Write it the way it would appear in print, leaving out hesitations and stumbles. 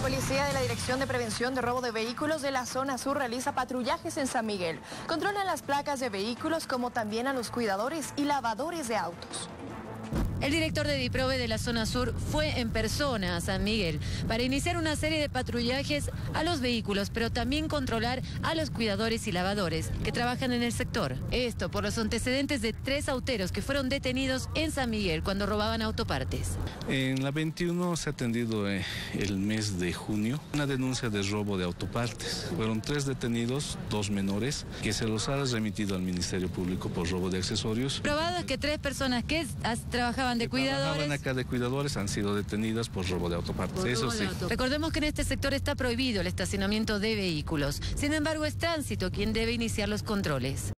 policía de la Dirección de Prevención de Robo de Vehículos de la Zona Sur realiza patrullajes en San Miguel. Controlan las placas de vehículos como también a los cuidadores y lavadores de autos. El director de DIPROVE de la Zona Sur fue en persona a San Miguel para iniciar una serie de patrullajes a los vehículos, pero también controlar a los cuidadores y lavadores que trabajan en el sector. Esto por los antecedentes de 3 auteros que fueron detenidos en San Miguel cuando robaban autopartes. En la 21 se ha atendido el mes de junio una denuncia de robo de autopartes. Fueron 3 detenidos, 2 menores, que se los ha remitido al Ministerio Público por robo de accesorios. Probado que 3 personas que trabajaban de cuidadores. Trabajaban acá de cuidadores, han sido detenidas por robo de autopartes, eso sí. Recordemos que en este sector está prohibido el estacionamiento de vehículos. Sin embargo, es Tránsito quien debe iniciar los controles.